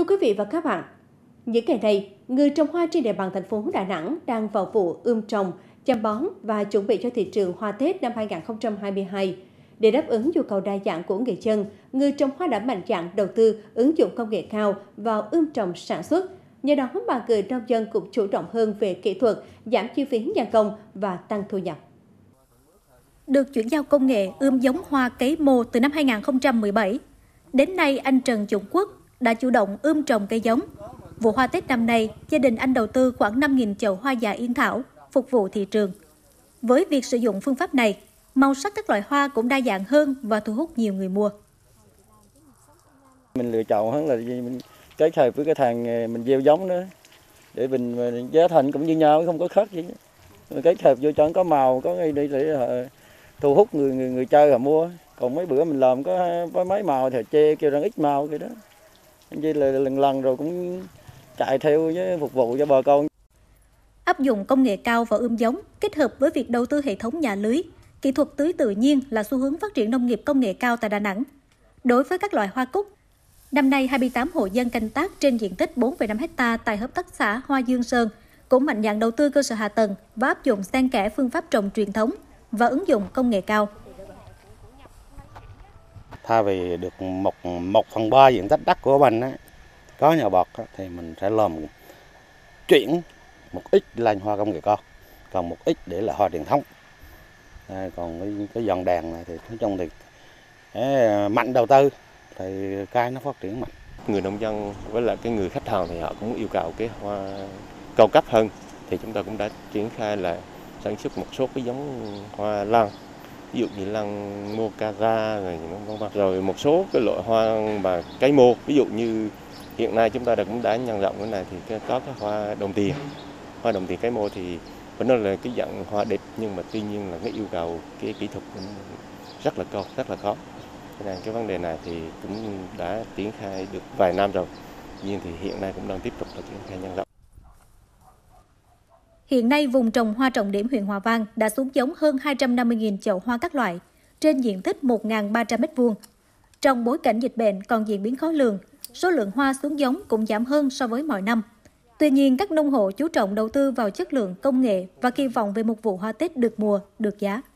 Thưa quý vị và các bạn, những ngày này, người trồng hoa trên địa bàn thành phố Đà Nẵng đang vào vụ trồng, chăm bón và chuẩn bị cho thị trường hoa Tết năm 2022. Để đáp ứng nhu cầu đa dạng của người dân, người trồng hoa đã mạnh dạn đầu tư ứng dụng công nghệ cao vào trồng sản xuất. Nhờ đó mà người nông dân cũng chủ động hơn về kỹ thuật, giảm chi phí nhân công và tăng thu nhập. Được chuyển giao công nghệ giống hoa cấy mô từ năm 2017, đến nay anh Trần Dũng Quốc đã chủ động trồng cây giống. Vụ hoa Tết năm nay, gia đình anh đầu tư khoảng 5.000 chậu hoa già yên thảo, phục vụ thị trường. Với việc sử dụng phương pháp này, màu sắc các loại hoa cũng đa dạng hơn và thu hút nhiều người mua. Mình lựa chọn hơn là mình kết hợp với cái thằng mình gieo giống nữa, để mình giá thành cũng như nhau, không có khác gì. Mình kết hợp vô cho có màu, có cái để thu hút người chơi họ mua. Còn mấy bữa mình làm có mấy màu thì chê kêu rằng ít màu cái đó. Như là lần rồi cũng chạy theo với phục vụ cho bà con. Áp dụng công nghệ cao vào giống kết hợp với việc đầu tư hệ thống nhà lưới, kỹ thuật tưới tự nhiên là xu hướng phát triển nông nghiệp công nghệ cao tại Đà Nẵng. Đối với các loại hoa cúc, năm nay 28 hộ dân canh tác trên diện tích 4,5 ha tại hợp tác xã Hoa Dương Sơn cũng mạnh dạn đầu tư cơ sở hạ tầng và áp dụng xen kẽ phương pháp trồng truyền thống và ứng dụng công nghệ cao. Thay vì được 1/3 diện tích đất của mình có nhà bọt thì mình sẽ làm chuyển một ít lên hoa công nghệ cao, còn một ít để là hoa truyền thống. Còn cái dòng đèn này thì nói chung thì mạnh đầu tư thì cây nó phát triển mạnh. Người nông dân với lại cái người khách hàng thì họ cũng yêu cầu cái hoa cao cấp hơn, thì chúng ta cũng đã triển khai là sản xuất một số cái giống hoa lan, ví dụ như lan mocara rồi một số cái loại hoa mà cấy mô, ví dụ như hiện nay chúng ta cũng đã nhân rộng cái này thì có cái hoa đồng tiền cấy mô thì phải nói là cái dạng hoa đẹp, nhưng mà tuy nhiên là cái yêu cầu cái kỹ thuật rất là cao, rất là khó. Cho nên cái vấn đề này thì cũng đã triển khai được vài năm rồi, nhưng thì hiện nay cũng đang tiếp tục là triển khai nhân rộng. Hiện nay, vùng trồng hoa trọng điểm huyện Hòa Vang đã xuống giống hơn 250.000 chậu hoa các loại, trên diện tích 1.300 m². Trong bối cảnh dịch bệnh còn diễn biến khó lường, số lượng hoa xuống giống cũng giảm hơn so với mọi năm. Tuy nhiên, các nông hộ chú trọng đầu tư vào chất lượng công nghệ và kỳ vọng về một vụ hoa Tết được mùa, được giá.